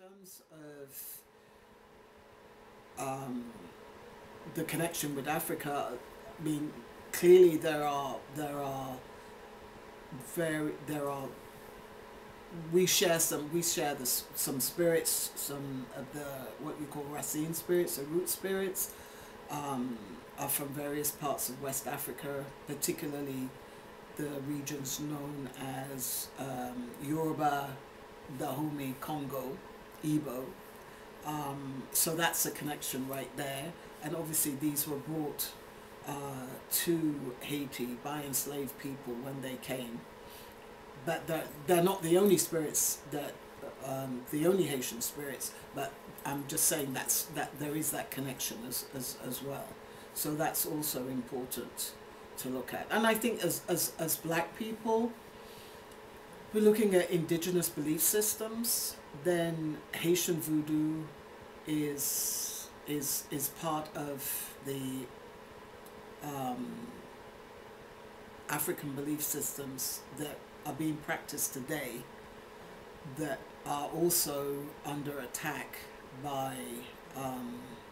terms of the connection with Africa, I mean, clearly we share some spirits, some of the what you call racine spirits or root spirits, are from various parts of West Africa, particularly the regions known as Yoruba, Dahomey, Congo, Igbo. So that's a connection right there. And obviously these were brought to Haiti by enslaved people when they came. But they're not the only spirits that, the only Haitian spirits, but I'm just saying that there is that connection as well. So that's also important to look at. And I think as black people, we're looking at indigenous belief systems, then Haitian Voodoo is part of the African belief systems that are being practiced today, that are also under attack by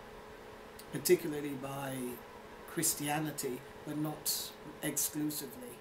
particularly by Christianity, but not exclusively.